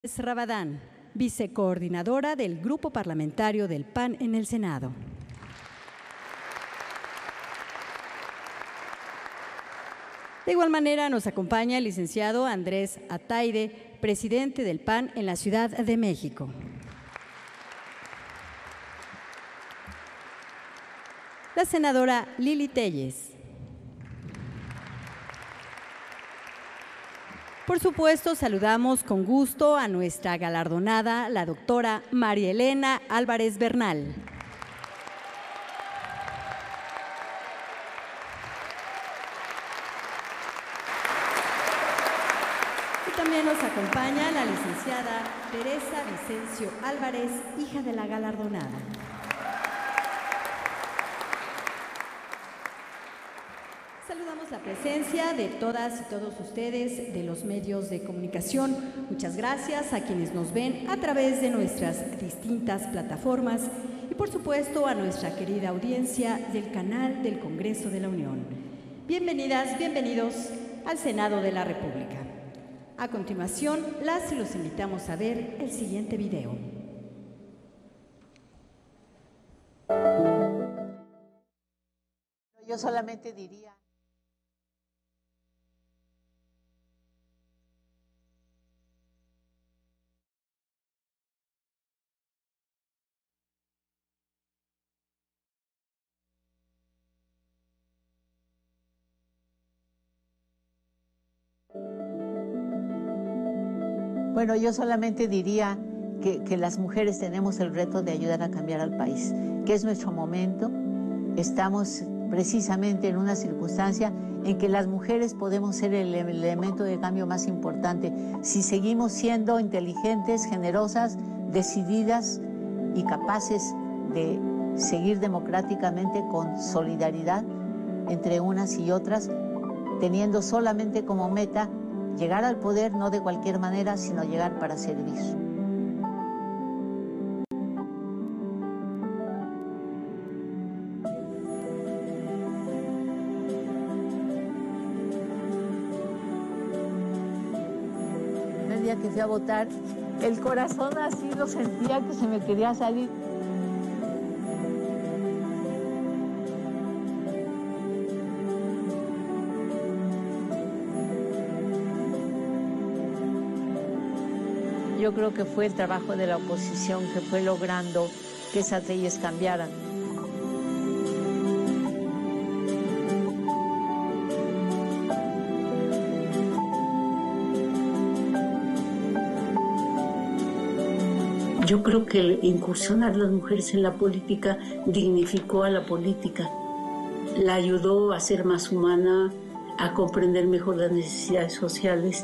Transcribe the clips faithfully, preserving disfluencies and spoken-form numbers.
Rabadán, vicecoordinadora del Grupo Parlamentario del P A N en el Senado. De igual manera nos acompaña el licenciado Andrés Ataide, presidente del P A N en la Ciudad de México. La senadora Lili Telles. Por supuesto, saludamos con gusto a nuestra galardonada, la doctora María Elena Álvarez Bernal. Y también nos acompaña la licenciada Teresa Vicencio Álvarez, hija de la galardonada. Saludamos la presencia de todas y todos ustedes de los medios de comunicación. Muchas gracias a quienes nos ven a través de nuestras distintas plataformas y por supuesto a nuestra querida audiencia del canal del Congreso de la Unión. Bienvenidas, bienvenidos al Senado de la República. A continuación, las y los invitamos a ver el siguiente video. Yo solamente diría... Bueno, yo solamente diría que, que las mujeres tenemos el reto de ayudar a cambiar al país, que es nuestro momento. Estamos precisamente en una circunstancia en que las mujeres podemos ser el elemento de cambio más importante si seguimos siendo inteligentes, generosas, decididas y capaces de seguir democráticamente con solidaridad entre unas y otras, teniendo solamente como meta llegar al poder, no de cualquier manera, sino llegar para servir. El día que fui a votar, el corazón así lo sentía que se me quería salir. Yo creo que fue el trabajo de la oposición que fue logrando que esas leyes cambiaran. Yo creo que el incursionar las mujeres en la política dignificó a la política, la ayudó a ser más humana, a comprender mejor las necesidades sociales.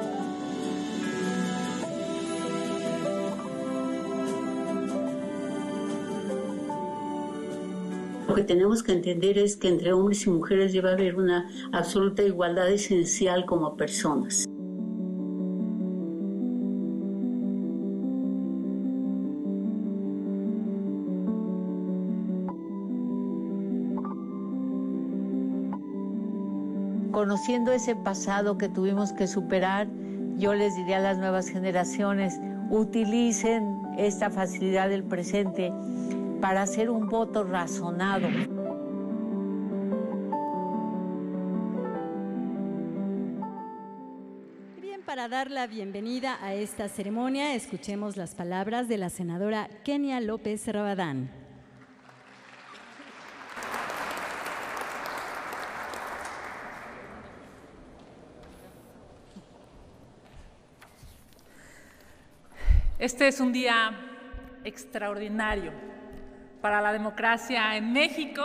Lo que tenemos que entender es que entre hombres y mujeres debe haber una absoluta igualdad esencial como personas. Conociendo ese pasado que tuvimos que superar, yo les diría a las nuevas generaciones, utilicen esta facilidad del presente para hacer un voto razonado. Bien, para dar la bienvenida a esta ceremonia, escuchemos las palabras de la senadora Kenia López Rabadán. Este es un día extraordinario para la democracia en México,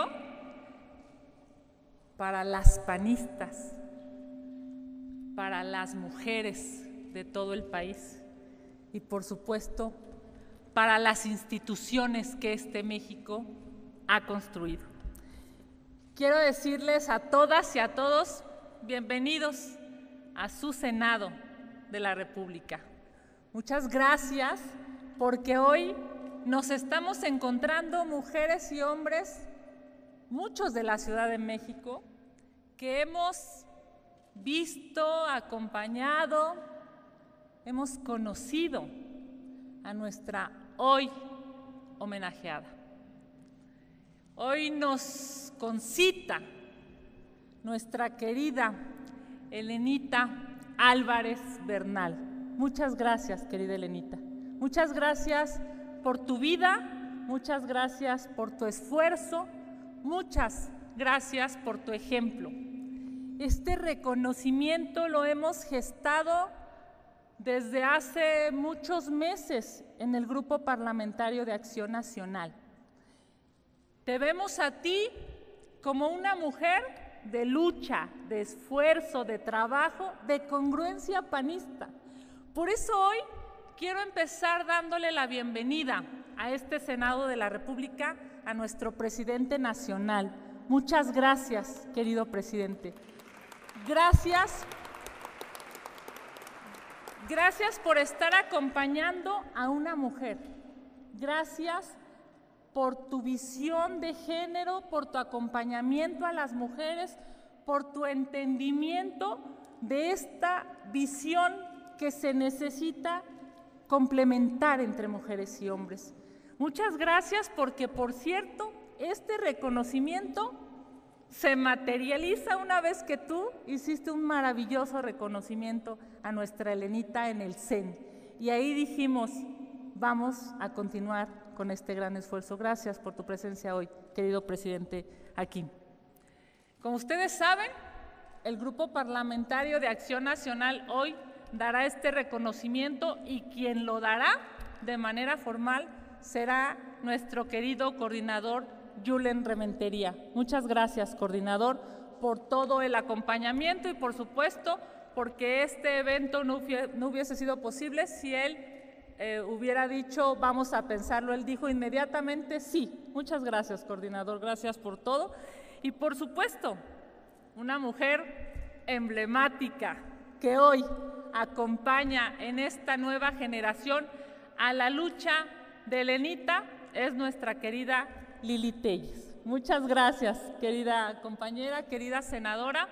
para las panistas, para las mujeres de todo el país y, por supuesto, para las instituciones que este México ha construido. Quiero decirles a todas y a todos, bienvenidos a su Senado de la República. Muchas gracias porque hoy nos estamos encontrando mujeres y hombres, muchos de la Ciudad de México, que hemos visto, acompañado hemos conocido a nuestra hoy homenajeada. Hoy nos concita nuestra querida Elenita Álvarez Bernal. Muchas gracias, querida Elenita. Muchas gracias por tu vida, muchas gracias por tu esfuerzo, muchas gracias por tu ejemplo. Este reconocimiento lo hemos gestado desde hace muchos meses en el Grupo Parlamentario de Acción Nacional. Te vemos a ti como una mujer de lucha, de esfuerzo, de trabajo, de congruencia panista. Por eso hoy quiero empezar dándole la bienvenida a este Senado de la República a nuestro presidente nacional. Muchas gracias, querido presidente. Gracias. Gracias por estar acompañando a una mujer. Gracias por tu visión de género, por tu acompañamiento a las mujeres, por tu entendimiento de esta visión que se necesita complementar entre mujeres y hombres. Muchas gracias porque, por cierto, este reconocimiento se materializa una vez que tú hiciste un maravilloso reconocimiento a nuestra Elenita en el C E N. Y ahí dijimos, vamos a continuar con este gran esfuerzo. Gracias por tu presencia hoy, querido presidente, aquí. Como ustedes saben, el Grupo Parlamentario de Acción Nacional hoy dará este reconocimiento y quien lo dará de manera formal será nuestro querido coordinador Julen Rementería. Muchas gracias, coordinador, por todo el acompañamiento y, por supuesto, porque este evento no, no hubiese sido posible si él eh, hubiera dicho vamos a pensarlo. Él dijo inmediatamente sí. Muchas gracias, coordinador, gracias por todo. Y, por supuesto, una mujer emblemática que hoy acompaña en esta nueva generación a la lucha de Elenita es nuestra querida Lili Telles. Muchas gracias, querida compañera, querida senadora.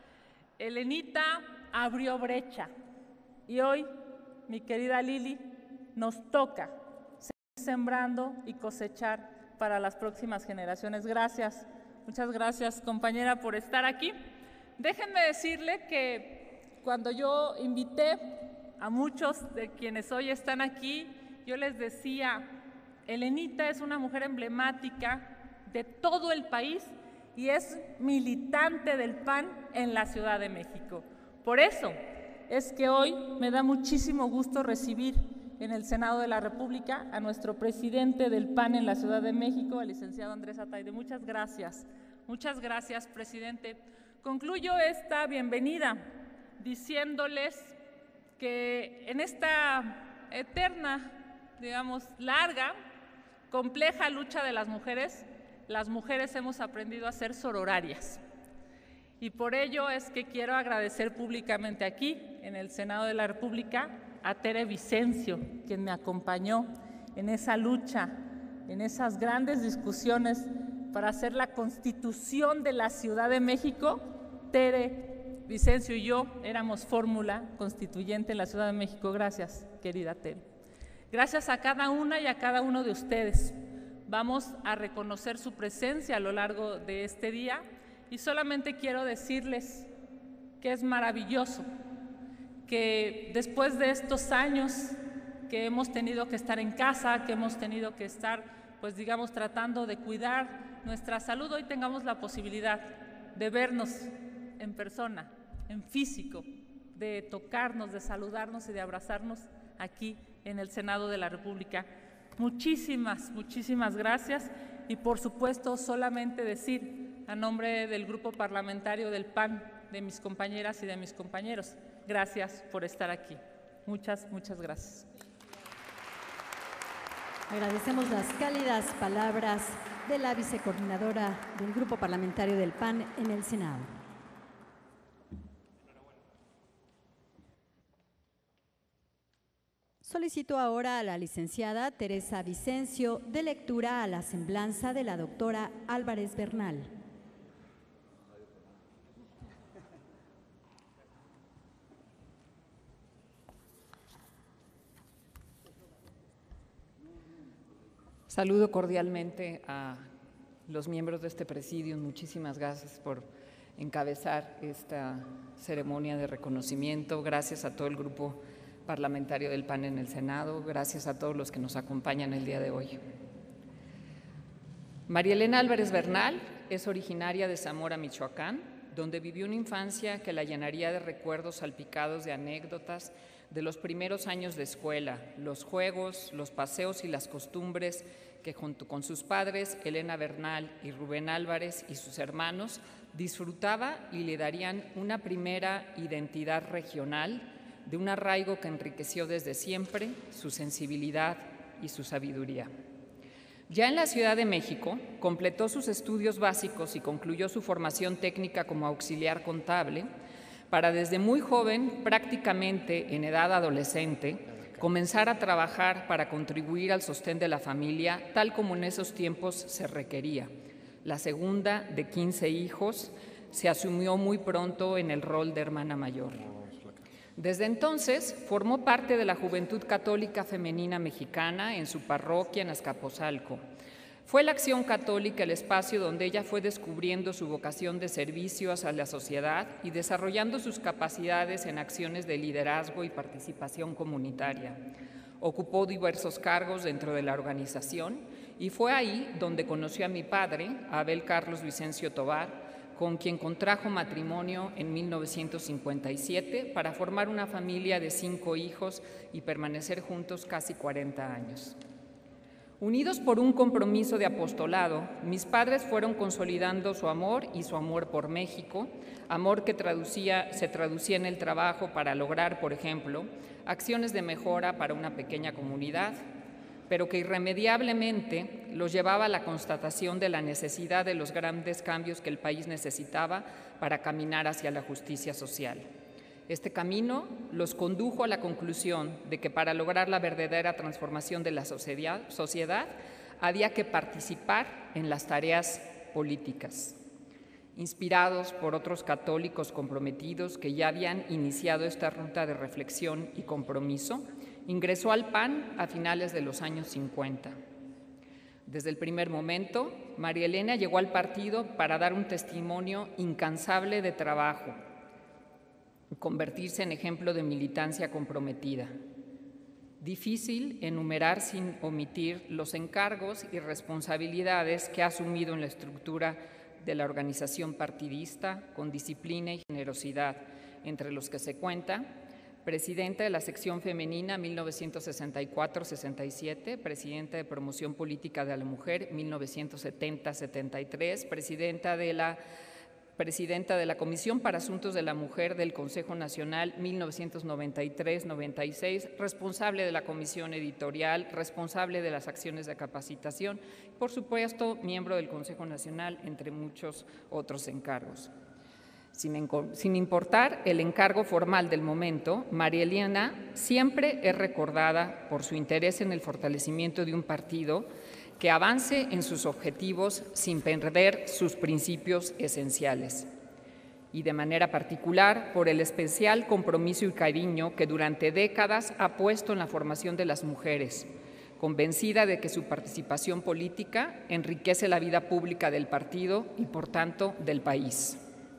Elenita abrió brecha y hoy, mi querida Lili, nos toca seguir sembrando y cosechar para las próximas generaciones. Gracias, muchas gracias, compañera, por estar aquí. Déjenme decirle que cuando yo invité a muchos de quienes hoy están aquí, yo les decía, Elenita es una mujer emblemática de todo el país y es militante del P A N en la Ciudad de México. Por eso es que hoy me da muchísimo gusto recibir en el Senado de la República a nuestro presidente del P A N en la Ciudad de México, el licenciado Andrés Ataide. Muchas gracias, muchas gracias, presidente. Concluyo esta bienvenida diciéndoles que en esta eterna, digamos, larga, compleja lucha de las mujeres, las mujeres hemos aprendido a ser sororarias. Y por ello es que quiero agradecer públicamente aquí, en el Senado de la República, a Tere Vicencio, quien me acompañó en esa lucha, en esas grandes discusiones para hacer la Constitución de la Ciudad de México. Tere Vicencio y yo éramos fórmula constituyente en la Ciudad de México. Gracias, querida Tere. Gracias a cada una y a cada uno de ustedes. Vamos a reconocer su presencia a lo largo de este día y solamente quiero decirles que es maravilloso que después de estos años que hemos tenido que estar en casa, que hemos tenido que estar, pues digamos, tratando de cuidar nuestra salud, hoy tengamos la posibilidad de vernos en persona, en físico, de tocarnos, de saludarnos y de abrazarnos aquí en el Senado de la República. Muchísimas, muchísimas gracias y, por supuesto, solamente decir a nombre del Grupo Parlamentario del P A N, de mis compañeras y de mis compañeros, gracias por estar aquí. Muchas, muchas gracias. Agradecemos las cálidas palabras de la vicecoordinadora del Grupo Parlamentario del P A N en el Senado. Solicito ahora a la licenciada Teresa Vicencio de lectura a la semblanza de la doctora Álvarez Bernal. Saludo cordialmente a los miembros de este presidio. Muchísimas gracias por encabezar esta ceremonia de reconocimiento. Gracias a todo el grupo parlamentario del P A N en el Senado. Gracias a todos los que nos acompañan el día de hoy. María Elena Álvarez Bernal es originaria de Zamora, Michoacán, donde vivió una infancia que la llenaría de recuerdos salpicados de anécdotas de los primeros años de escuela, los juegos, los paseos y las costumbres que junto con sus padres, Elena Bernal y Rubén Álvarez y sus hermanos, disfrutaba y le darían una primera identidad regional de un arraigo que enriqueció desde siempre su sensibilidad y su sabiduría. Ya en la Ciudad de México, completó sus estudios básicos y concluyó su formación técnica como auxiliar contable, para desde muy joven, prácticamente en edad adolescente, comenzar a trabajar para contribuir al sostén de la familia, tal como en esos tiempos se requería. La segunda, de quince hijos, se asumió muy pronto en el rol de hermana mayor. Desde entonces, formó parte de la Juventud Católica Femenina Mexicana en su parroquia en Azcapotzalco. Fue la Acción Católica el espacio donde ella fue descubriendo su vocación de servicio hacia la sociedad y desarrollando sus capacidades en acciones de liderazgo y participación comunitaria. Ocupó diversos cargos dentro de la organización y fue ahí donde conoció a mi padre, Abel Carlos Vicencio Tobar, con quien contrajo matrimonio en mil novecientos cincuenta y siete para formar una familia de cinco hijos y permanecer juntos casi cuarenta años. Unidos por un compromiso de apostolado, mis padres fueron consolidando su amor y su amor por México, amor que traducía, se traducía en el trabajo para lograr, por ejemplo, acciones de mejora para una pequeña comunidad, pero que irremediablemente los llevaba a la constatación de la necesidad de los grandes cambios que el país necesitaba para caminar hacia la justicia social. Este camino los condujo a la conclusión de que para lograr la verdadera transformación de la sociedad, sociedad había que participar en las tareas políticas. Inspirados por otros católicos comprometidos que ya habían iniciado esta ruta de reflexión y compromiso, ingresó al P A N a finales de los años cincuenta. Desde el primer momento, María Elena llegó al partido para dar un testimonio incansable de trabajo, convertirse en ejemplo de militancia comprometida. Difícil enumerar sin omitir los encargos y responsabilidades que ha asumido en la estructura de la organización partidista con disciplina y generosidad, entre los que se cuenta presidenta de la sección femenina mil novecientos sesenta y cuatro sesenta y siete, presidenta de promoción política de la mujer mil novecientos setenta setenta y tres, presidenta de la presidenta de la Comisión para Asuntos de la Mujer del Consejo Nacional mil novecientos noventa y tres noventa y seis, responsable de la Comisión Editorial, responsable de las acciones de capacitación, por supuesto, miembro del Consejo Nacional, entre muchos otros encargos. Sin, sin importar el encargo formal del momento, María Elena siempre es recordada por su interés en el fortalecimiento de un partido que avance en sus objetivos sin perder sus principios esenciales, y de manera particular por el especial compromiso y cariño que durante décadas ha puesto en la formación de las mujeres, convencida de que su participación política enriquece la vida pública del partido y, por tanto, del país.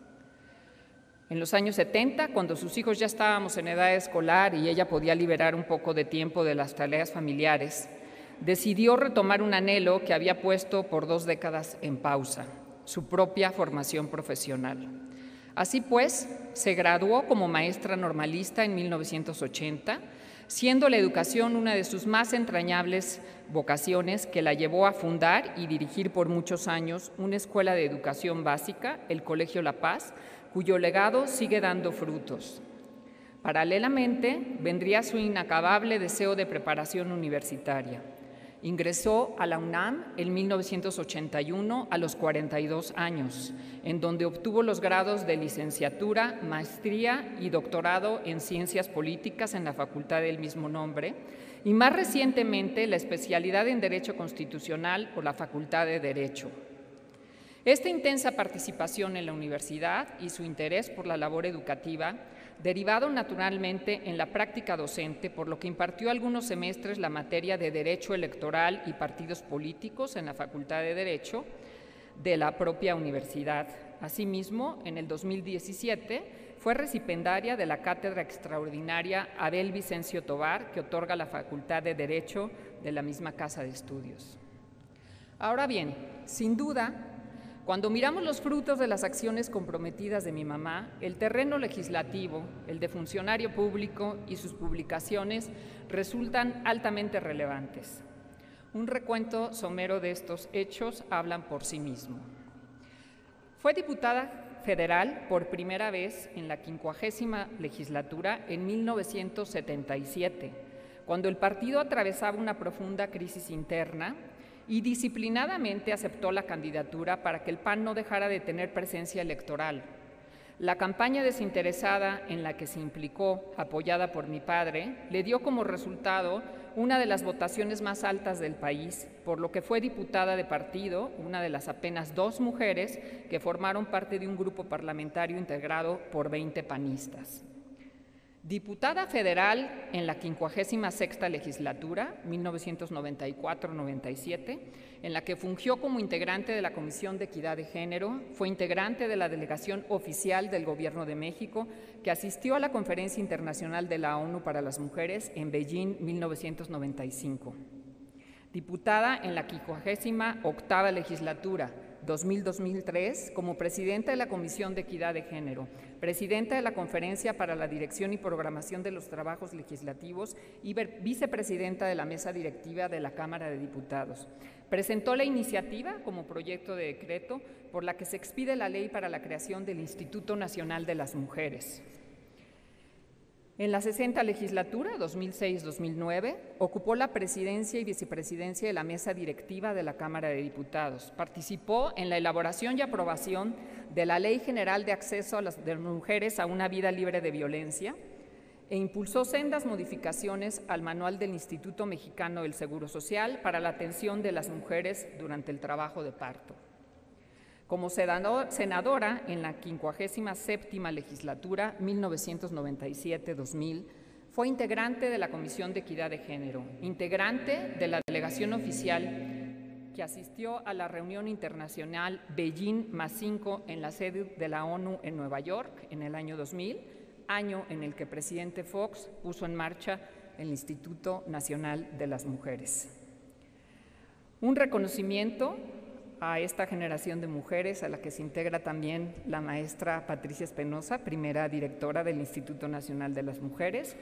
En los años setenta, cuando sus hijos ya estábamos en edad escolar y ella podía liberar un poco de tiempo de las tareas familiares, decidió retomar un anhelo que había puesto por dos décadas en pausa, su propia formación profesional. Así pues, se graduó como maestra normalista en mil novecientos ochenta, siendo la educación una de sus más entrañables vocaciones que la llevó a fundar y dirigir por muchos años una escuela de educación básica, el Colegio La Paz, cuyo legado sigue dando frutos. Paralelamente, vendría su inacabable deseo de preparación universitaria. Ingresó a la UNAM en mil novecientos ochenta y uno a los cuarenta y dos años, en donde obtuvo los grados de licenciatura, maestría y doctorado en Ciencias Políticas en la facultad del mismo nombre, y más recientemente la especialidad en Derecho Constitucional por la Facultad de Derecho. Esta intensa participación en la universidad y su interés por la labor educativa derivado naturalmente en la práctica docente, por lo que impartió algunos semestres la materia de Derecho Electoral y Partidos Políticos en la Facultad de Derecho de la propia universidad. Asimismo, en el dos mil diecisiete fue recipendaria de la Cátedra Extraordinaria Abel Vicencio Tovar, que otorga la Facultad de Derecho de la misma Casa de Estudios. Ahora bien, sin duda, cuando miramos los frutos de las acciones comprometidas de mi mamá, el terreno legislativo, el de funcionario público y sus publicaciones resultan altamente relevantes. Un recuento somero de estos hechos hablan por sí mismo. Fue diputada federal por primera vez en la quincuagésima legislatura en mil novecientos setenta y siete, cuando el partido atravesaba una profunda crisis interna y disciplinadamente aceptó la candidatura para que el P A N no dejara de tener presencia electoral. La campaña desinteresada en la que se implicó, apoyada por mi padre, le dio como resultado una de las votaciones más altas del país, por lo que fue diputada de partido, una de las apenas dos mujeres que formaron parte de un grupo parlamentario integrado por veinte panistas. Diputada federal en la quincuagésima sexta legislatura, mil novecientos noventa y cuatro a noventa y siete, en la que fungió como integrante de la Comisión de Equidad de Género, fue integrante de la delegación oficial del Gobierno de México, que asistió a la Conferencia Internacional de la ONU para las Mujeres en Beijing, mil novecientos noventa y cinco. Diputada en la quincuagésima octava legislatura, dos mil a dos mil tres, como presidenta de la Comisión de Equidad de Género, presidenta de la Conferencia para la Dirección y Programación de los Trabajos Legislativos y vicepresidenta de la Mesa Directiva de la Cámara de Diputados. Presentó la iniciativa como proyecto de decreto por la que se expide la ley para la creación del Instituto Nacional de las Mujeres. En la sesenta legislatura, dos mil seis a dos mil nueve, ocupó la presidencia y vicepresidencia de la mesa directiva de la Cámara de Diputados. Participó en la elaboración y aprobación de la Ley General de Acceso a las de Mujeres a una Vida Libre de Violencia e impulsó sendas modificaciones al Manual del Instituto Mexicano del Seguro Social para la atención de las mujeres durante el trabajo de parto. Como senadora en la quincuagésima séptima legislatura, mil novecientos noventa y siete a dos mil, fue integrante de la Comisión de Equidad de Género, integrante de la delegación oficial que asistió a la reunión internacional Beijing más cinco en la sede de la ONU en Nueva York en el año dos mil, año en el que el presidente Fox puso en marcha el Instituto Nacional de las Mujeres. Un reconocimiento a esta generación de mujeres, a la que se integra también la maestra Patricia Espinosa, primera directora del Instituto Nacional de las Mujeres.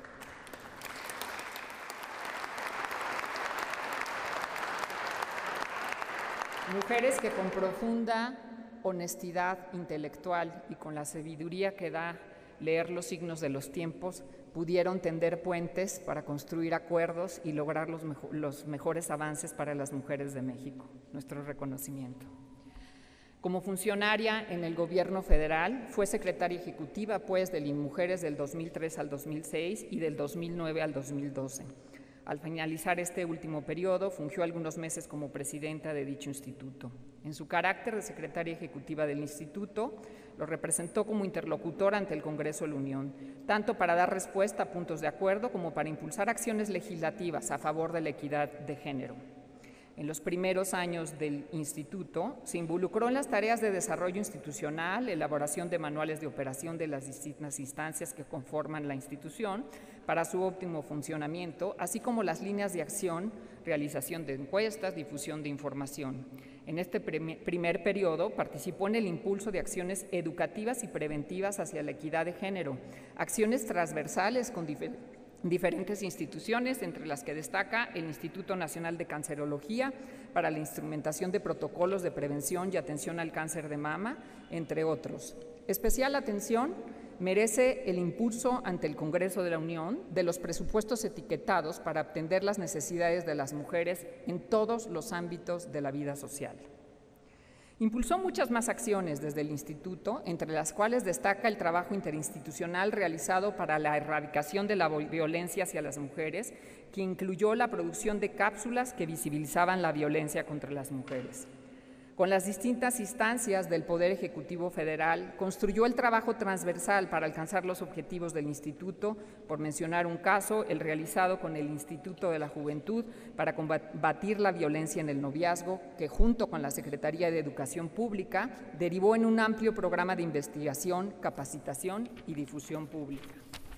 Mujeres que con profunda honestidad intelectual y con la sabiduría que da leer los signos de los tiempos, pudieron tender puentes para construir acuerdos y lograr los, mejo- los mejores avances para las mujeres de México. Nuestro reconocimiento. Como funcionaria en el Gobierno federal, fue secretaria ejecutiva pues del INMujeres del dos mil tres al dos mil seis y del dos mil nueve al dos mil doce. Al finalizar este último periodo, fungió algunos meses como presidenta de dicho instituto. En su carácter de secretaria ejecutiva del instituto, lo representó como interlocutor ante el Congreso de la Unión, tanto para dar respuesta a puntos de acuerdo como para impulsar acciones legislativas a favor de la equidad de género. En los primeros años del instituto, se involucró en las tareas de desarrollo institucional, elaboración de manuales de operación de las distintas instancias que conforman la institución para su óptimo funcionamiento, así como las líneas de acción, realización de encuestas, difusión de información. En este primer periodo participó en el impulso de acciones educativas y preventivas hacia la equidad de género, acciones transversales con diferentes diferentes instituciones, entre las que destaca el Instituto Nacional de Cancerología para la instrumentación de protocolos de prevención y atención al cáncer de mama, entre otros. Especial atención merece el impulso ante el Congreso de la Unión de los presupuestos etiquetados para atender las necesidades de las mujeres en todos los ámbitos de la vida social. Impulsó muchas más acciones desde el Instituto, entre las cuales destaca el trabajo interinstitucional realizado para la erradicación de la violencia hacia las mujeres, que incluyó la producción de cápsulas que visibilizaban la violencia contra las mujeres. Con las distintas instancias del Poder Ejecutivo Federal, construyó el trabajo transversal para alcanzar los objetivos del Instituto, por mencionar un caso, el realizado con el Instituto de la Juventud para combatir la violencia en el noviazgo, que junto con la Secretaría de Educación Pública derivó en un amplio programa de investigación, capacitación y difusión pública.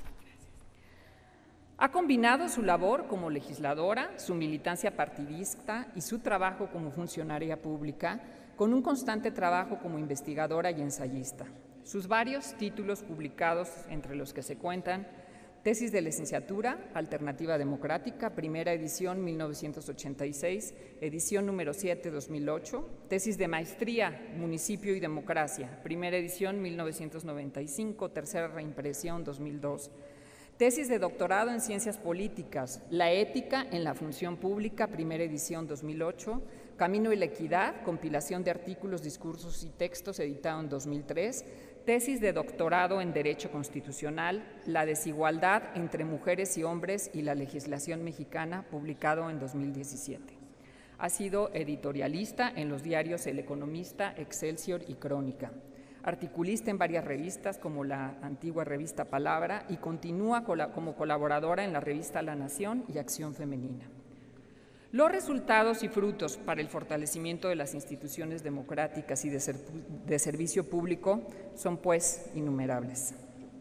Ha combinado su labor como legisladora, su militancia partidista y su trabajo como funcionaria pública con un constante trabajo como investigadora y ensayista. Sus varios títulos publicados, entre los que se cuentan tesis de licenciatura, Alternativa Democrática, primera edición mil novecientos ochenta y seis, edición número siete, dos mil ocho, tesis de maestría, Municipio y Democracia, primera edición mil novecientos noventa y cinco, tercera reimpresión dos mil dos, tesis de doctorado en Ciencias Políticas, La Ética en la Función Pública, primera edición dos mil ocho, Camino y la Equidad, compilación de artículos, discursos y textos, editado en dos mil tres, tesis de doctorado en Derecho Constitucional, La desigualdad entre mujeres y hombres y la legislación mexicana, publicado en dos mil diecisiete. Ha sido editorialista en los diarios El Economista, Excelsior y Crónica. Articulista en varias revistas como la antigua revista Palabra y continúa como colaboradora en la revista La Nación y Acción Femenina. Los resultados y frutos para el fortalecimiento de las instituciones democráticas y de, ser, de servicio público son pues innumerables.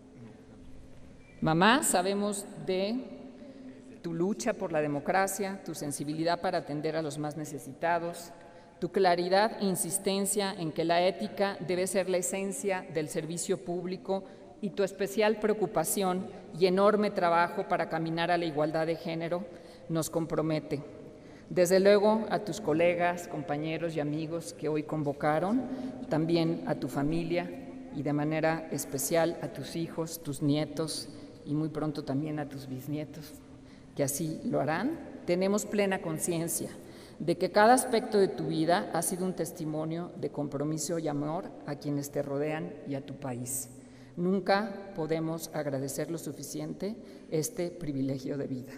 Mamá, sabemos de tu lucha por la democracia, tu sensibilidad para atender a los más necesitados, tu claridad e insistencia en que la ética debe ser la esencia del servicio público y tu especial preocupación y enorme trabajo para caminar a la igualdad de género nos compromete. Desde luego a tus colegas, compañeros y amigos que hoy convocaron, también a tu familia y de manera especial a tus hijos, tus nietos y muy pronto también a tus bisnietos, que así lo harán. Tenemos plena conciencia de que cada aspecto de tu vida ha sido un testimonio de compromiso y amor a quienes te rodean y a tu país. Nunca podemos agradecer lo suficiente este privilegio de vida.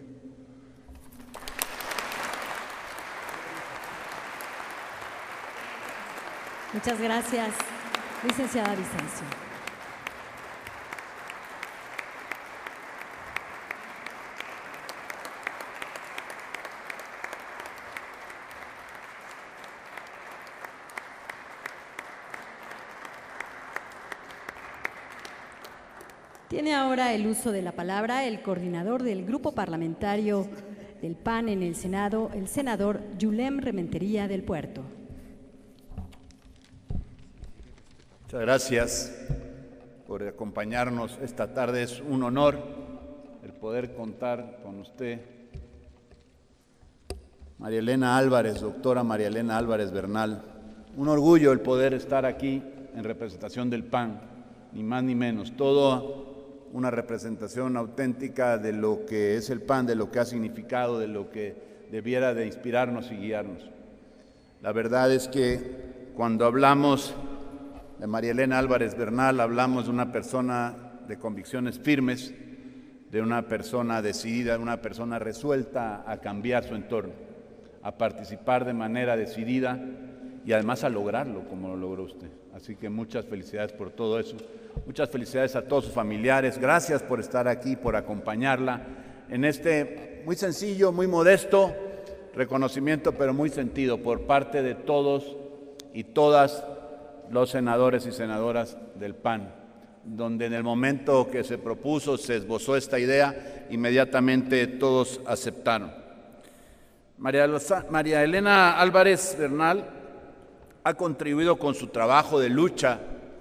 Muchas gracias, licenciada Vicencio. Tiene ahora el uso de la palabra el coordinador del Grupo Parlamentario del P A N en el Senado, el senador Yulem Rementería del Puerto. Muchas gracias por acompañarnos esta tarde. Es un honor el poder contar con usted, María Elena Álvarez, doctora María Elena Álvarez Bernal. Un orgullo el poder estar aquí en representación del P A N, ni más ni menos. Todo una representación auténtica de lo que es el P A N, de lo que ha significado, de lo que debiera de inspirarnos y guiarnos. La verdad es que cuando hablamos de María Elena Álvarez Bernal, hablamos de una persona de convicciones firmes, de una persona decidida, de una persona resuelta a cambiar su entorno, a participar de manera decidida y además a lograrlo como lo logró usted. Así que muchas felicidades por todo eso. Muchas felicidades a todos sus familiares. Gracias por estar aquí, por acompañarla en este muy sencillo, muy modesto reconocimiento, pero muy sentido por parte de todos y todas los senadores y senadoras del P A N, donde en el momento que se propuso, se esbozó esta idea, inmediatamente todos aceptaron. María, Loza, María Elena Álvarez Bernal ha contribuido con su trabajo de lucha,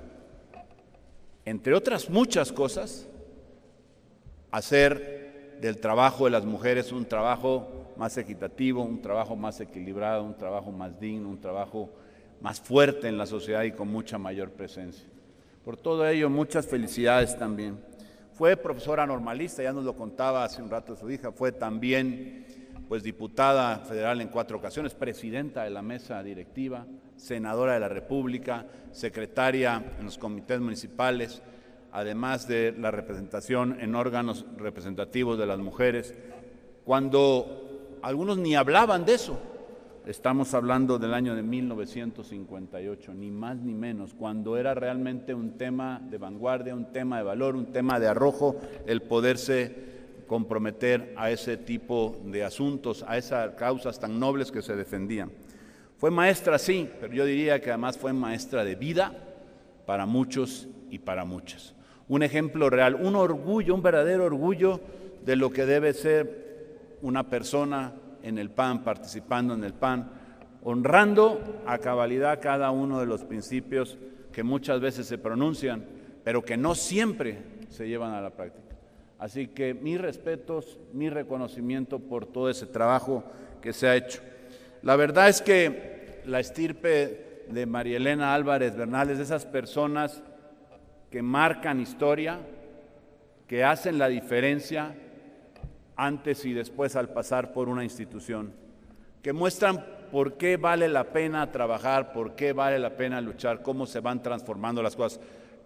entre otras muchas cosas, a hacer del trabajo de las mujeres un trabajo más equitativo, un trabajo más equilibrado, un trabajo más digno, un trabajo más fuerte en la sociedad y con mucha mayor presencia. Por todo ello, muchas felicidades también. Fue profesora normalista, ya nos lo contaba hace un rato su hija, fue también pues diputada federal en cuatro ocasiones, presidenta de la mesa directiva, senadora de la República, secretaria en los comités municipales, además de la representación en órganos representativos de las mujeres, cuando algunos ni hablaban de eso, Estamos hablando del año de mil novecientos cincuenta y ocho, ni más ni menos, cuando era realmente un tema de vanguardia, un tema de valor, un tema de arrojo, el poderse comprometer a ese tipo de asuntos, a esas causas tan nobles que se defendían. Fue maestra, sí, pero yo diría que además fue maestra de vida para muchos y para muchas. Un ejemplo real, un orgullo, un verdadero orgullo de lo que debe ser una persona en el P A N, participando en el P A N, honrando a cabalidad cada uno de los principios que muchas veces se pronuncian, pero que no siempre se llevan a la práctica. Así que mis respetos, mi reconocimiento por todo ese trabajo que se ha hecho. La verdad es que la estirpe de María Elena Álvarez Bernal es de esas personas que marcan historia, que hacen la diferencia antes y después al pasar por una institución, que muestran por qué vale la pena trabajar, por qué vale la pena luchar, cómo se van transformando las cosas,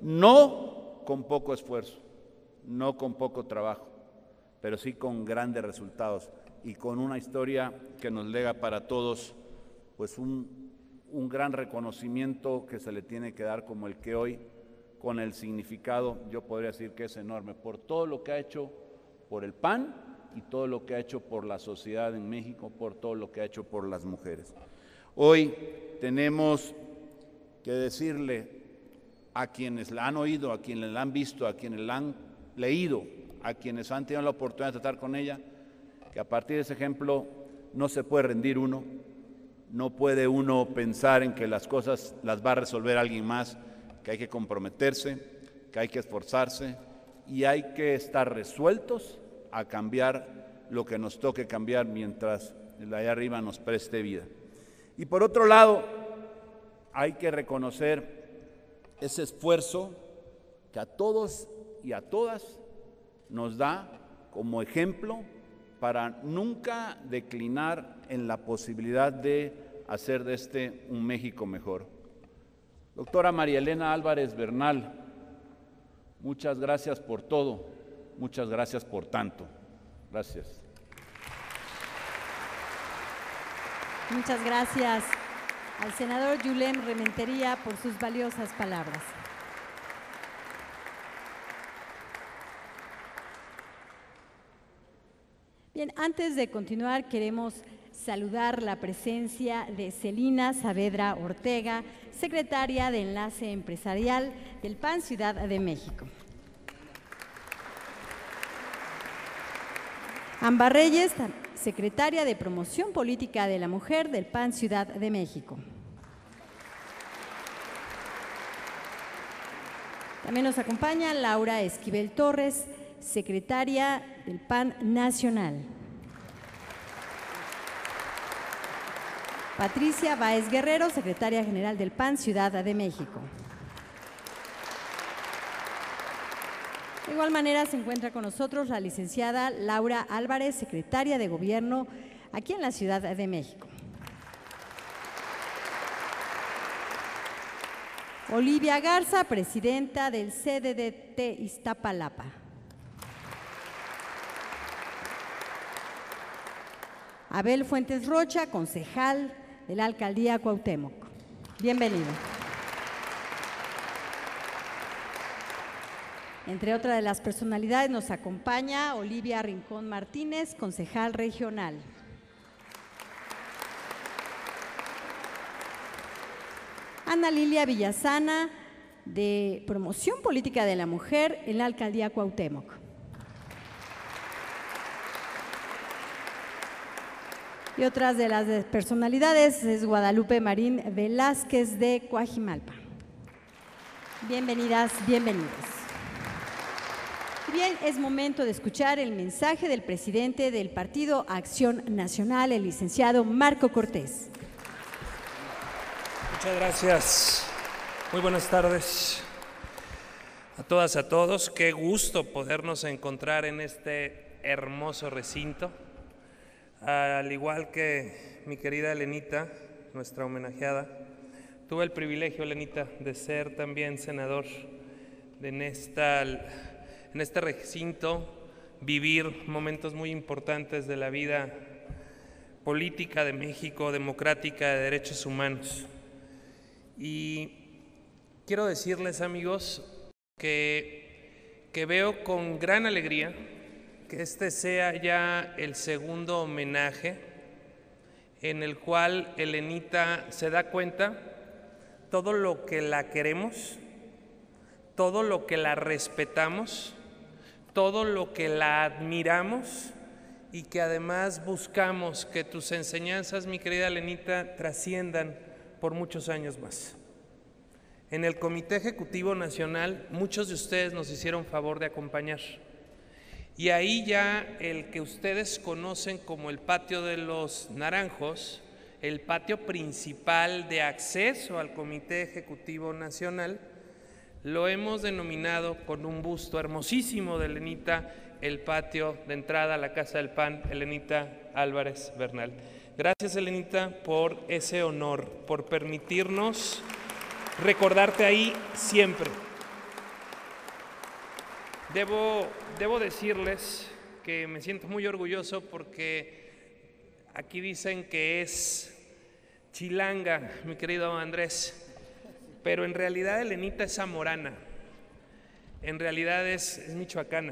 no con poco esfuerzo, no con poco trabajo, pero sí con grandes resultados y con una historia que nos lega para todos pues un, un gran reconocimiento que se le tiene que dar como el que hoy, con el significado, yo podría decir que es enorme, por todo lo que ha hecho por el P A N y todo lo que ha hecho por la sociedad en México, por todo lo que ha hecho por las mujeres. Hoy tenemos que decirle a quienes la han oído, a quienes la han visto, a quienes la han leído, a quienes han tenido la oportunidad de tratar con ella, que a partir de ese ejemplo no se puede rendir uno, no puede uno pensar en que las cosas las va a resolver alguien más, que hay que comprometerse, que hay que esforzarse y hay que estar resueltos a cambiar lo que nos toque cambiar mientras el de allá arriba nos preste vida. Y por otro lado, hay que reconocer ese esfuerzo que a todos y a todas nos da como ejemplo para nunca declinar en la posibilidad de hacer de este un México mejor. Doctora María Elena Álvarez Bernal, muchas gracias por todo, muchas gracias por tanto. Gracias. Muchas gracias al senador Yulem Rementería por sus valiosas palabras. Bien, antes de continuar queremos saludar la presencia de Celina Saavedra Ortega, secretaria de Enlace Empresarial del P A N Ciudad de México. Amba Reyes, secretaria de Promoción Política de la Mujer del P A N Ciudad de México. También nos acompaña Laura Esquivel Torres, secretaria del P A N Nacional. Patricia Báez Guerrero, secretaria general del P A N Ciudad de México. De igual manera se encuentra con nosotros la licenciada Laura Álvarez, secretaria de Gobierno aquí en la Ciudad de México. Olivia Garza, presidenta del C D D T Iztapalapa. Abel Fuentes Rocha, concejal de la Alcaldía Cuauhtémoc. Bienvenido. Entre otras de las personalidades nos acompaña Olivia Rincón Martínez, concejal regional. Ana Lilia Villasana, de Promoción Política de la Mujer en la Alcaldía Cuauhtémoc. Y otras de las personalidades es Guadalupe Marín Velázquez de Coajimalpa. Bienvenidas, bienvenidos. Bien, es momento de escuchar el mensaje del presidente del Partido Acción Nacional, el licenciado Marco Cortés. Muchas gracias. Muy buenas tardes a todas, a todos. Qué gusto podernos encontrar en este hermoso recinto. Al igual que mi querida Elenita, nuestra homenajeada, tuve el privilegio, Elenita, de ser también senador en, esta, en este recinto, vivir momentos muy importantes de la vida política de México, democrática, de derechos humanos. Y quiero decirles, amigos, que, que veo con gran alegría que este sea ya el segundo homenaje en el cual Elenita se da cuenta todo lo que la queremos, todo lo que la respetamos, todo lo que la admiramos y que además buscamos que tus enseñanzas, mi querida Elenita, trasciendan por muchos años más. En el Comité Ejecutivo Nacional, muchos de ustedes nos hicieron favor de acompañar. Y ahí ya el que ustedes conocen como el Patio de los Naranjos, el patio principal de acceso al Comité Ejecutivo Nacional, lo hemos denominado con un busto hermosísimo de Elenita, el patio de entrada a la Casa del Pan, Elenita Álvarez Bernal. Gracias, Elenita, por ese honor, por permitirnos recordarte ahí siempre. Debo, debo decirles que me siento muy orgulloso porque aquí dicen que es chilanga, mi querido Andrés, pero en realidad Elenita es zamorana, en realidad es, es michoacana.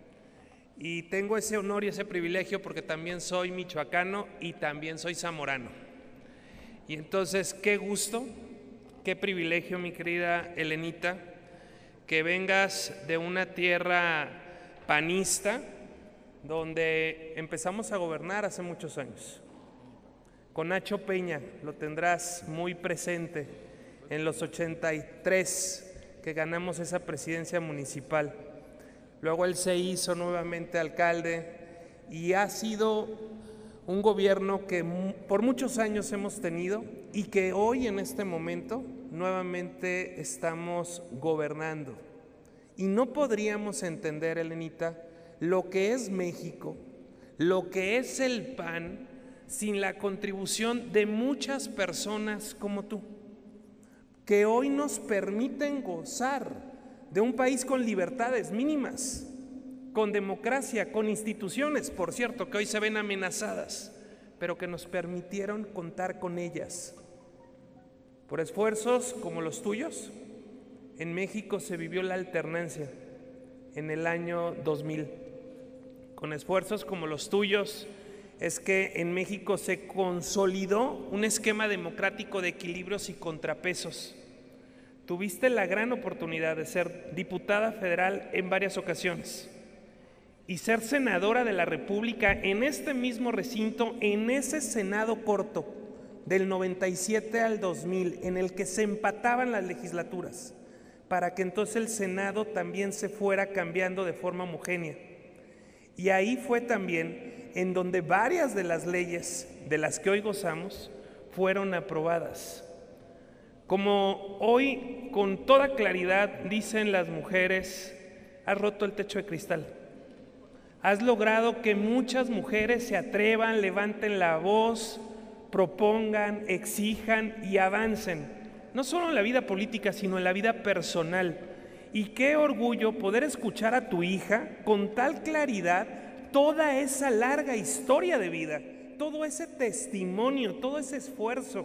Y tengo ese honor y ese privilegio porque también soy michoacano y también soy zamorano. Y entonces, qué gusto, qué privilegio, mi querida Elenita, que vengas de una tierra panista donde empezamos a gobernar hace muchos años. Con Nacho Peña, lo tendrás muy presente, en los ochenta y tres que ganamos esa presidencia municipal. Luego él se hizo nuevamente alcalde y ha sido un gobierno que por muchos años hemos tenido y que hoy en este momento nuevamente estamos gobernando. Y no podríamos entender, Elenita, lo que es México, lo que es el P A N, sin la contribución de muchas personas como tú, que hoy nos permiten gozar de un país con libertades mínimas, con democracia, con instituciones, por cierto, que hoy se ven amenazadas, pero que nos permitieron contar con ellas. Por esfuerzos como los tuyos, en México se vivió la alternancia en el año dos mil. Con esfuerzos como los tuyos es que en México se consolidó un esquema democrático de equilibrios y contrapesos. Tuviste la gran oportunidad de ser diputada federal en varias ocasiones y ser senadora de la República en este mismo recinto, en ese Senado corto del noventa y siete al dos mil, en el que se empataban las legislaturas, para que entonces el Senado también se fuera cambiando de forma homogénea. Y ahí fue también en donde varias de las leyes de las que hoy gozamos fueron aprobadas. Como hoy con toda claridad dicen las mujeres, has roto el techo de cristal. Has logrado que muchas mujeres se atrevan, levanten la voz, propongan, exijan y avancen, no solo en la vida política, sino en la vida personal. Y qué orgullo poder escuchar a tu hija con tal claridad toda esa larga historia de vida, todo ese testimonio, todo ese esfuerzo,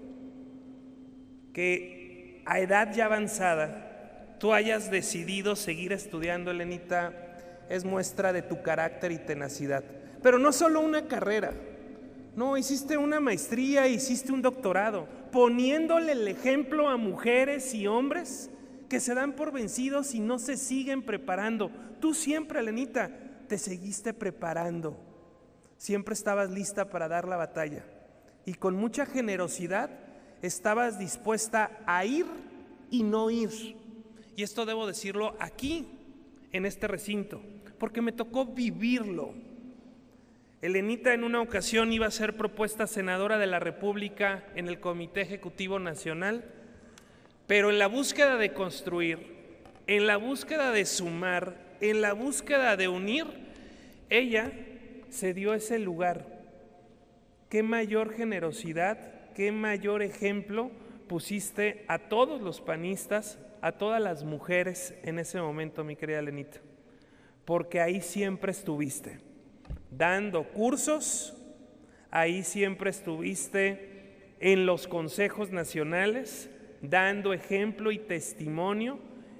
que a edad ya avanzada tú hayas decidido seguir estudiando, Elenita, es muestra de tu carácter y tenacidad. Pero no solo una carrera, no, hiciste una maestría, hiciste un doctorado, poniéndole el ejemplo a mujeres y hombres que se dan por vencidos y no se siguen preparando. Tú siempre, Elenita, te seguiste preparando, siempre estabas lista para dar la batalla y con mucha generosidad estabas dispuesta a ir y no ir. Y esto debo decirlo aquí, en este recinto, porque me tocó vivirlo. Elenita en una ocasión iba a ser propuesta senadora de la República en el Comité Ejecutivo Nacional, pero en la búsqueda de construir, en la búsqueda de sumar, en la búsqueda de unir, ella se dio ese lugar. Qué mayor generosidad, qué mayor ejemplo pusiste a todos los panistas, a todas las mujeres en ese momento, mi querida Elenita, porque ahí siempre estuviste, dando cursos, ahí siempre estuviste en los consejos nacionales, dando ejemplo y testimonio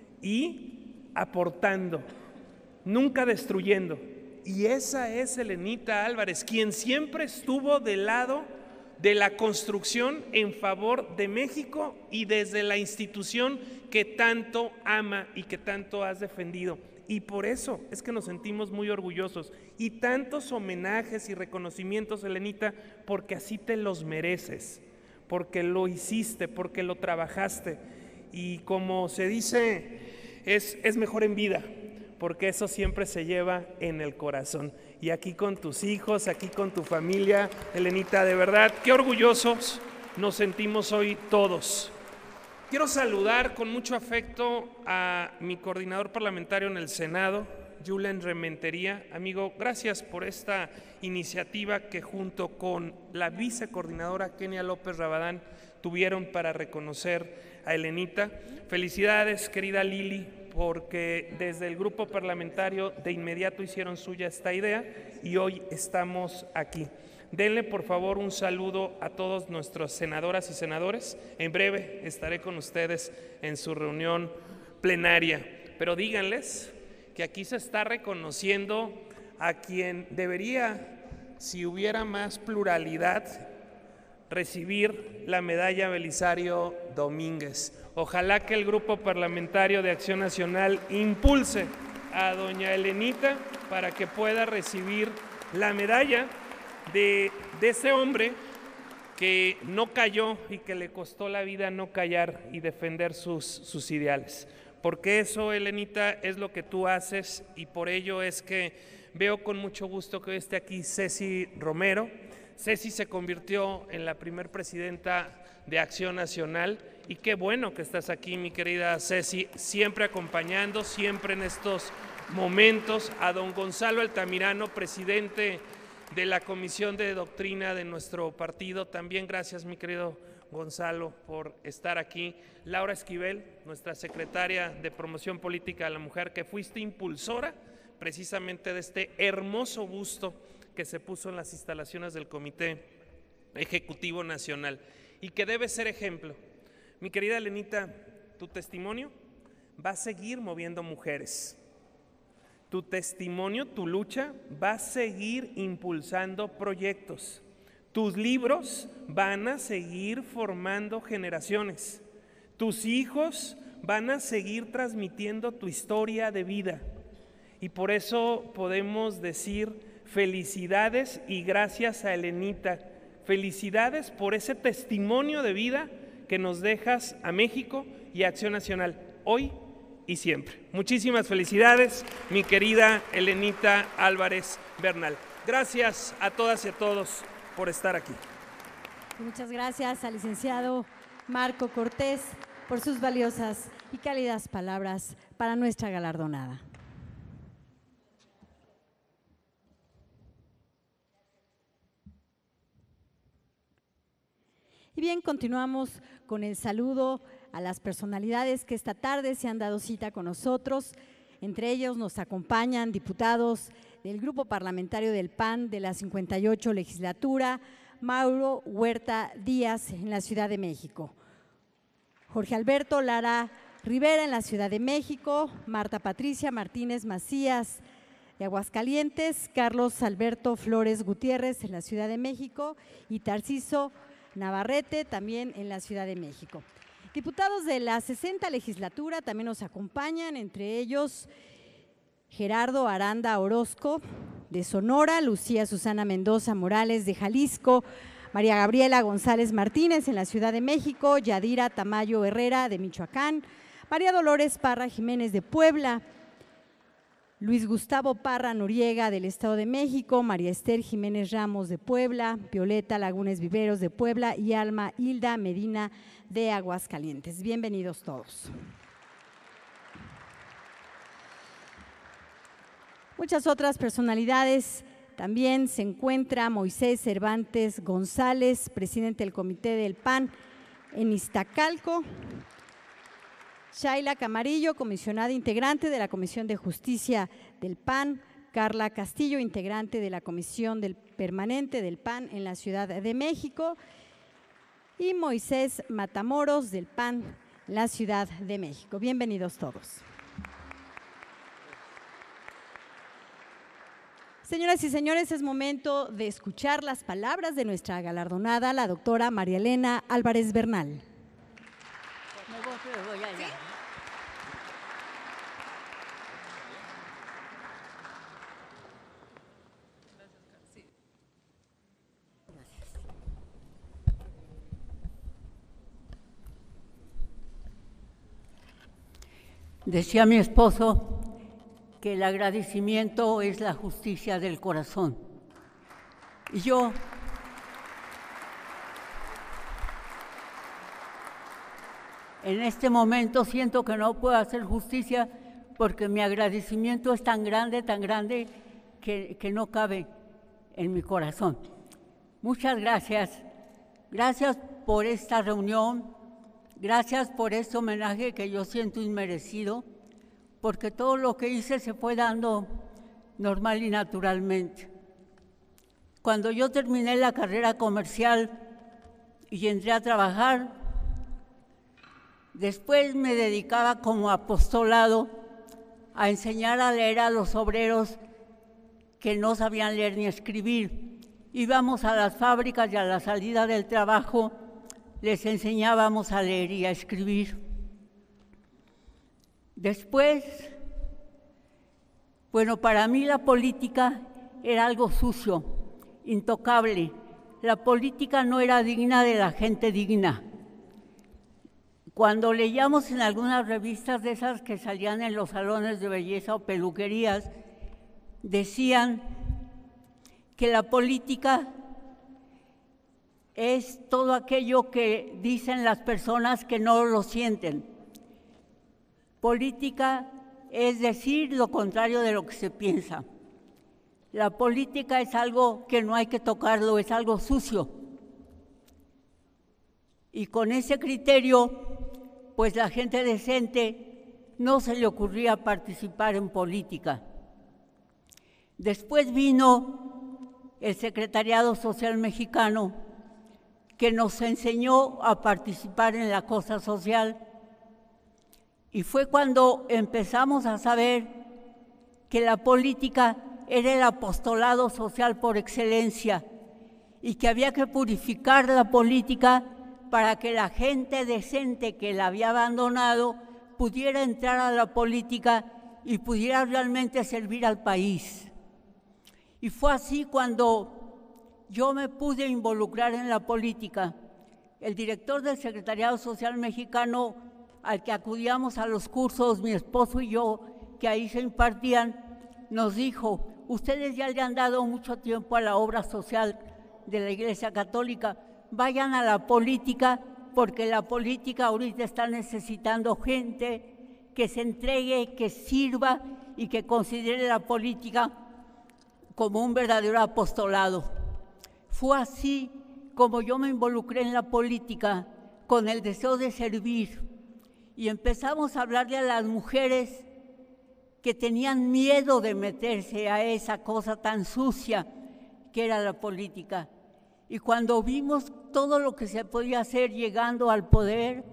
y aportando, nunca destruyendo. Y esa es Elenita Álvarez, quien siempre estuvo del lado de la construcción en favor de México y desde la institución que tanto ama y que tanto has defendido. Y por eso es que nos sentimos muy orgullosos. Y tantos homenajes y reconocimientos, Elenita, porque así te los mereces, porque lo hiciste, porque lo trabajaste. Y como se dice, es, es mejor en vida, porque eso siempre se lleva en el corazón. Y aquí con tus hijos, aquí con tu familia, Elenita, de verdad, qué orgullosos nos sentimos hoy todos. Quiero saludar con mucho afecto a mi coordinador parlamentario en el Senado, Julen Rementería. Amigo, gracias por esta iniciativa que junto con la vicecoordinadora Kenia López Rabadán tuvieron para reconocer a Elenita. Felicidades, querida Lili, porque desde el grupo parlamentario de inmediato hicieron suya esta idea y hoy estamos aquí. Denle por favor un saludo a todos nuestros senadoras y senadores. En breve estaré con ustedes en su reunión plenaria, pero díganles que aquí se está reconociendo a quien debería, si hubiera más pluralidad, recibir la medalla Belisario Domínguez. Ojalá que el Grupo Parlamentario de Acción Nacional impulse a doña Elenita para que pueda recibir la medalla de, de ese hombre que no cayó y que le costó la vida no callar y defender sus, sus ideales. Porque eso, Elenita, es lo que tú haces y por ello es que veo con mucho gusto que hoy esté aquí Ceci Romero. Ceci se convirtió en la primer presidenta de Acción Nacional y qué bueno que estás aquí, mi querida Ceci, siempre acompañando, siempre en estos momentos, a don Gonzalo Altamirano, presidente de la Comisión de Doctrina de nuestro partido. También gracias, mi querido Gonzalo, por estar aquí. Laura Esquivel, nuestra secretaria de Promoción Política de la Mujer, que fuiste impulsora precisamente de este hermoso busto que se puso en las instalaciones del Comité Ejecutivo Nacional y que debe ser ejemplo. Mi querida Elenita, tu testimonio va a seguir moviendo mujeres. Tu testimonio, tu lucha va a seguir impulsando proyectos. Tus libros van a seguir formando generaciones. Tus hijos van a seguir transmitiendo tu historia de vida. Y por eso podemos decir felicidades y gracias a Elenita. Felicidades por ese testimonio de vida que nos dejas a México y a Acción Nacional, hoy y siempre. Muchísimas felicidades, mi querida Elenita Álvarez Bernal. Gracias a todas y a todos por estar aquí. Muchas gracias al licenciado Marco Cortés por sus valiosas y cálidas palabras para nuestra galardonada. Y bien, continuamos con el saludo a las personalidades que esta tarde se han dado cita con nosotros. Entre ellos nos acompañan diputados del Grupo Parlamentario del P A N de la cincuenta y ocho legislatura, Mauro Huerta Díaz en la Ciudad de México, Jorge Alberto Lara Rivera en la Ciudad de México, Marta Patricia Martínez Macías de Aguascalientes, Carlos Alberto Flores Gutiérrez en la Ciudad de México y Tarciso Navarrete también en la Ciudad de México. Diputados de la sesenta legislatura también nos acompañan, entre ellos Gerardo Aranda Orozco de Sonora, Lucía Susana Mendoza Morales de Jalisco, María Gabriela González Martínez en la Ciudad de México, Yadira Tamayo Herrera de Michoacán, María Dolores Parra Jiménez de Puebla, Luis Gustavo Parra Noriega del Estado de México, María Esther Jiménez Ramos de Puebla, Violeta Lagunes Viveros de Puebla y Alma Hilda Medina de Aguascalientes. Bienvenidos todos. Muchas otras personalidades también se encuentra Moisés Cervantes González, presidente del Comité del P A N en Iztacalco, Shaila Camarillo, comisionada integrante de la Comisión de Justicia del P A N, Carla Castillo, integrante de la Comisión del Permanente del P A N en la Ciudad de México, y Moisés Matamoros del P A N en la Ciudad de México. Bienvenidos todos. Señoras y señores, es momento de escuchar las palabras de nuestra galardonada, la doctora María Elena Álvarez Bernal. Decía mi esposo que el agradecimiento es la justicia del corazón. Y yo en este momento siento que no puedo hacer justicia porque mi agradecimiento es tan grande, tan grande que, que no cabe en mi corazón. Muchas gracias. Gracias por esta reunión. Gracias por este homenaje que yo siento inmerecido, porque todo lo que hice se fue dando normal y naturalmente. Cuando yo terminé la carrera comercial y entré a trabajar, después me dedicaba como apostolado a enseñar a leer a los obreros que no sabían leer ni escribir. Íbamos a las fábricas y a la salida del trabajo les enseñábamos a leer y a escribir. Después, bueno, para mí la política era algo sucio, intocable. La política no era digna de la gente digna. Cuando leíamos en algunas revistas de esas que salían en los salones de belleza o peluquerías, decían que la política es todo aquello que dicen las personas que no lo sienten. Política es decir lo contrario de lo que se piensa. La política es algo que no hay que tocarlo, es algo sucio. Y con ese criterio, pues la gente decente no se le ocurría participar en política. Después vino el Secretariado Social Mexicano, que nos enseñó a participar en la cosa social. Y fue cuando empezamos a saber que la política era el apostolado social por excelencia y que había que purificar la política para que la gente decente que la había abandonado pudiera entrar a la política y pudiera realmente servir al país. Y fue así cuando yo me pude involucrar en la política. El director del Secretariado Social Mexicano, al que acudíamos a los cursos, mi esposo y yo, que ahí se impartían, nos dijo: ustedes ya le han dado mucho tiempo a la obra social de la Iglesia Católica, vayan a la política, porque la política ahorita está necesitando gente que se entregue, que sirva y que considere la política como un verdadero apostolado. Fue así como yo me involucré en la política, con el deseo de servir, y empezamos a hablarle a las mujeres que tenían miedo de meterse a esa cosa tan sucia que era la política. Y cuando vimos todo lo que se podía hacer llegando al poder,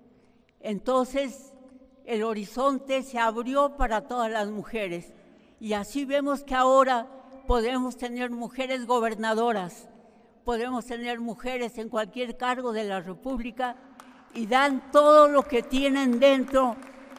entonces el horizonte se abrió para todas las mujeres. Y así vemos que ahora podemos tener mujeres gobernadoras, podemos tener mujeres en cualquier cargo de la República y dan todo lo que tienen dentro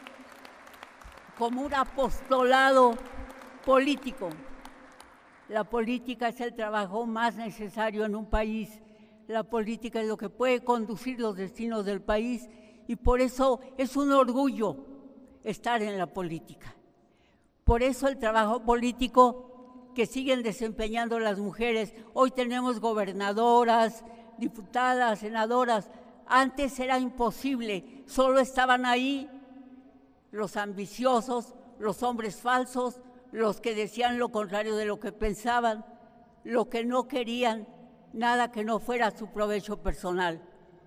como un apostolado político. La política es el trabajo más necesario en un país. La política es lo que puede conducir los destinos del país y por eso es un orgullo estar en la política. Por eso el trabajo político que siguen desempeñando las mujeres. Hoy tenemos gobernadoras, diputadas, senadoras. Antes era imposible, solo estaban ahí los ambiciosos, los hombres falsos, los que decían lo contrario de lo que pensaban, lo que no querían, nada que no fuera su provecho personal.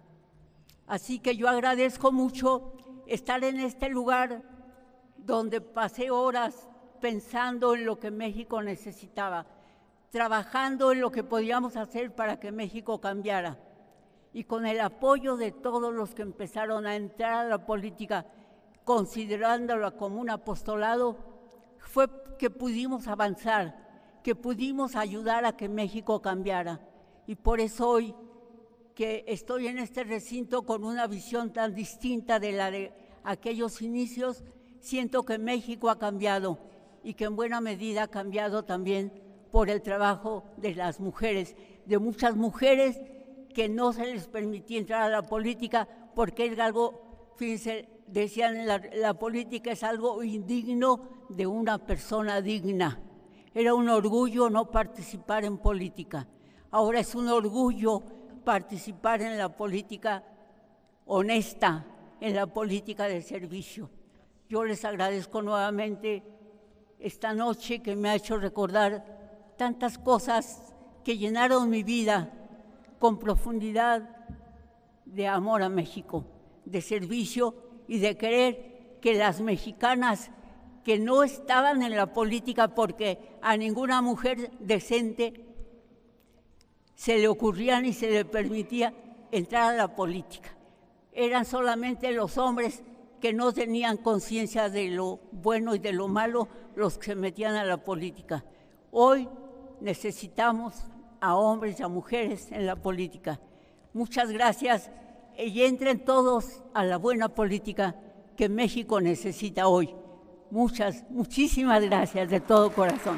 Así que yo agradezco mucho estar en este lugar donde pasé horas pensando en lo que México necesitaba, trabajando en lo que podíamos hacer para que México cambiara. Y con el apoyo de todos los que empezaron a entrar a la política, considerándola como un apostolado, fue que pudimos avanzar, que pudimos ayudar a que México cambiara. Y por eso hoy que estoy en este recinto con una visión tan distinta de la de aquellos inicios, siento que México ha cambiado y que en buena medida ha cambiado también por el trabajo de las mujeres, de muchas mujeres que no se les permitía entrar a la política porque es algo, fíjense, decían en la, la política es algo indigno de una persona digna. Era un orgullo no participar en política. Ahora es un orgullo participar en la política honesta, en la política de servicio. Yo les agradezco nuevamente esta noche que me ha hecho recordar tantas cosas que llenaron mi vida con profundidad de amor a México, de servicio y de querer que las mexicanas que no estaban en la política porque a ninguna mujer decente se le ocurría ni se le permitía entrar a la política. Eran solamente los hombres que no tenían conciencia de lo bueno y de lo malo los que se metían a la política. Hoy necesitamos a hombres y a mujeres en la política. Muchas gracias y entren todos a la buena política que México necesita hoy. Muchas, muchísimas gracias de todo corazón.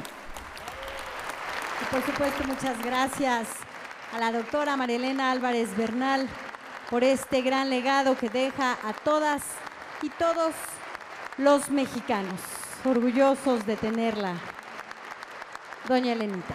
Y por supuesto, muchas gracias a la doctora María Elena Álvarez Bernal por este gran legado que deja a todas y todos los mexicanos, orgullosos de tenerla. Doña Elenita.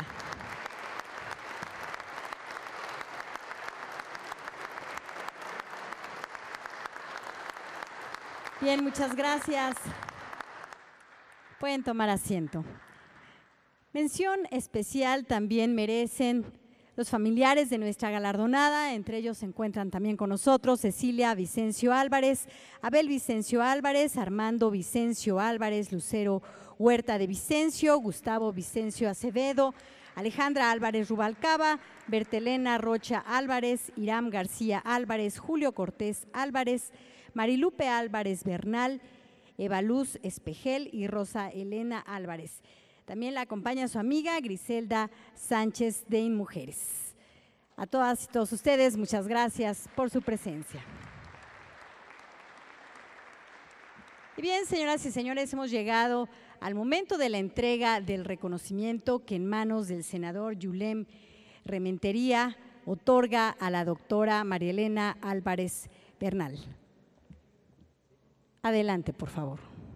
Bien, muchas gracias. Pueden tomar asiento. Mención especial también merecen los familiares de nuestra galardonada, entre ellos se encuentran también con nosotros Cecilia Vicencio Álvarez, Abel Vicencio Álvarez, Armando Vicencio Álvarez, Lucero Huerta de Vicencio, Gustavo Vicencio Acevedo, Alejandra Álvarez Rubalcaba, Bertelena Rocha Álvarez, Iram García Álvarez, Julio Cortés Álvarez, Marilupe Álvarez Bernal, Eva Luz Espejel y Rosa Elena Álvarez. También la acompaña su amiga Griselda Sánchez de Inmujeres. A todas y todos ustedes, muchas gracias por su presencia. Y bien, señoras y señores, hemos llegado al momento de la entrega del reconocimiento que en manos del senador Yulem Rementería otorga a la doctora María Elena Álvarez Bernal. Adelante, por favor.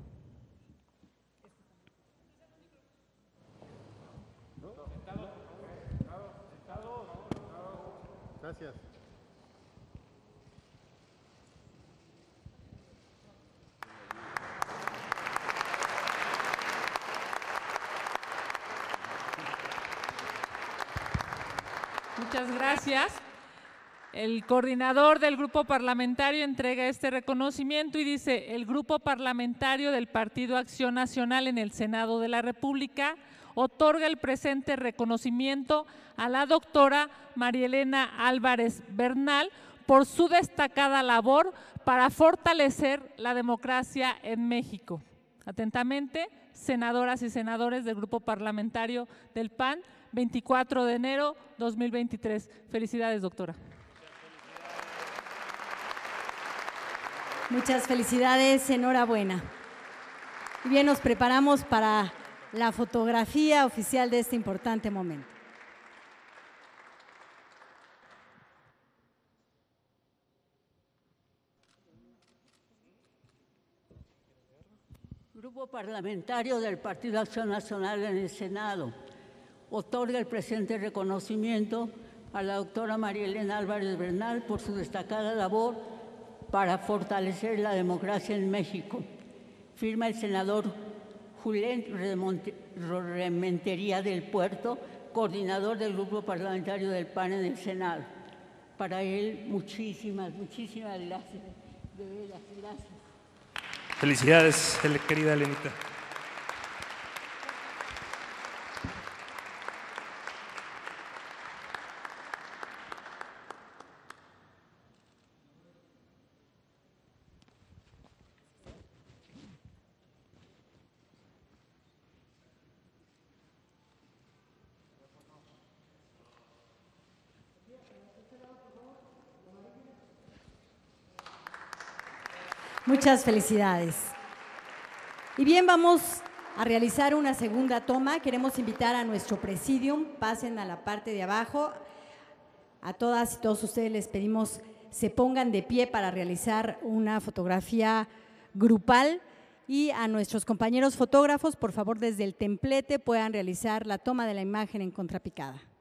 Gracias. Muchas gracias. El coordinador del grupo parlamentario entrega este reconocimiento y dice: el grupo parlamentario del Partido Acción Nacional en el Senado de la República otorga el presente reconocimiento a la doctora María Elena Álvarez Bernal por su destacada labor para fortalecer la democracia en México. Atentamente, senadoras y senadores del grupo parlamentario del P A N, veinticuatro de enero de dos mil veintitrés. Felicidades, doctora. Muchas felicidades, enhorabuena. Y bien, nos preparamos para la fotografía oficial de este importante momento. Grupo Parlamentario del Partido Acción Nacional en el Senado otorga el presente reconocimiento a la doctora María Elena Álvarez Bernal por su destacada labor para fortalecer la democracia en México. Firma el senador Julen Rementería del Puerto, coordinador del grupo parlamentario del P A N en el Senado. Para él, muchísimas, muchísimas gracias. De veras, gracias. Felicidades, querida Elenita. Muchas felicidades. Y bien, vamos a realizar una segunda toma. Queremos invitar a nuestro presidium, pasen a la parte de abajo. A todas y todos ustedes les pedimos se pongan de pie para realizar una fotografía grupal, y a nuestros compañeros fotógrafos, por favor, desde el templete puedan realizar la toma de la imagen en contrapicada.